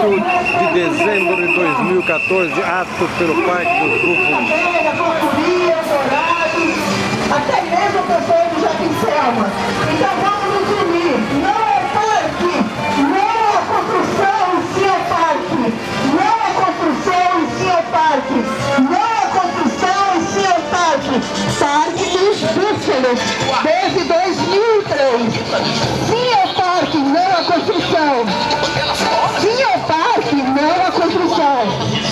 de dezembro de 2014, ato pelo Parque dos Búfalos. Até mesmo o pessoal do Jardim Selma. Então vamos nos unir. Não é parque, não é construção, sim é parque. Não é construção, sim é parque. Não é construção, sim é parque. Parque dos Búfalos, desde 2003. Sim é parque, não é construção. Sim é parque, não é construção.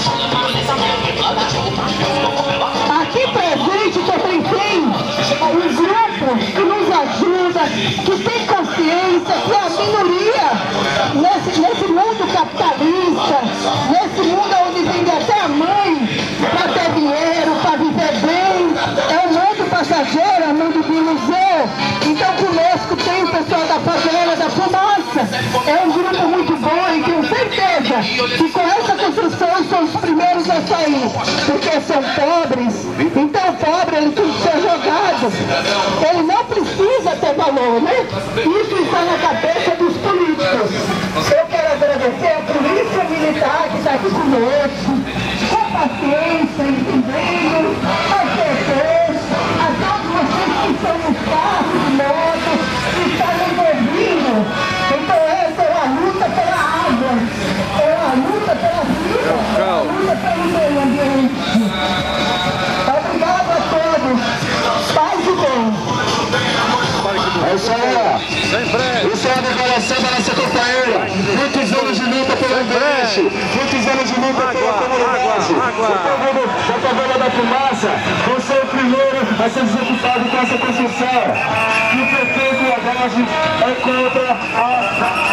Aqui presente também tem um grupo que nos ajuda, que tem consciência, que é a minoria nesse mundo capitalista, nesse mundo onde vende até a mãe para ter dinheiro, para viver bem. É um mundo passageiro, é um mundo de ilusão. Então conosco tem o pessoal da favela, da fumaça. É um grupo muito bom e tenho certeza que com essa construção são os primeiros a sair, porque são pobres. Então o pobre ele tem que ser jogado. Ele não precisa ter valor, né? Isso está na cabeça dos políticos. Eu quero agradecer a Polícia Militar que está aqui conosco, com paciência, entendendo, a vocês, a todos vocês que estão no carro de moto, que estão nos ouvindo. Então essa é a luta pela água, é a luta pela vida, é a luta pelo meio ambiente. Obrigado a todos. Paz e bem. É isso aí. Isso é a declaração da nossa companheira. Muitos anos de luta pelo ambiente. Muitos anos de luta pela comunidade. O favela da fumaça vão ser o primeiro a ser desocupado com essa construção. E o prefeito Haddad é contra a...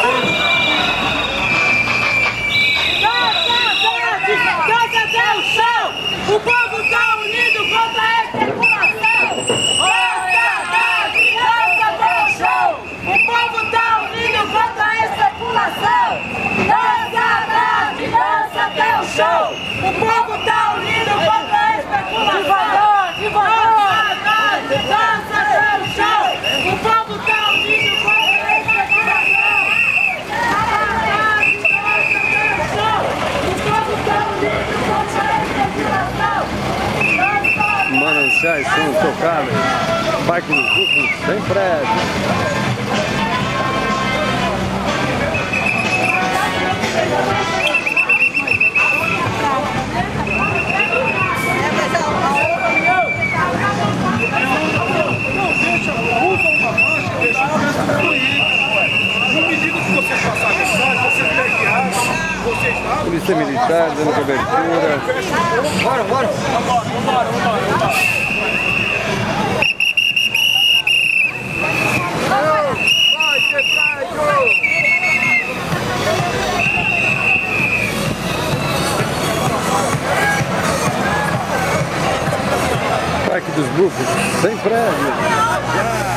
Dança até o chão! O povo está unido contra a especulação! Dança até o chão! O povo está unido contra a especulação! Dança até o chão! O povo está unido contra a especulação! Dança até o chão! O povo está unido contra a especulação! Mananciais são tocados, Parque dos Búfalos, sem prédio. Polícia Militar dando cobertura. Bora! Parque dos Búfalos, sem prédio.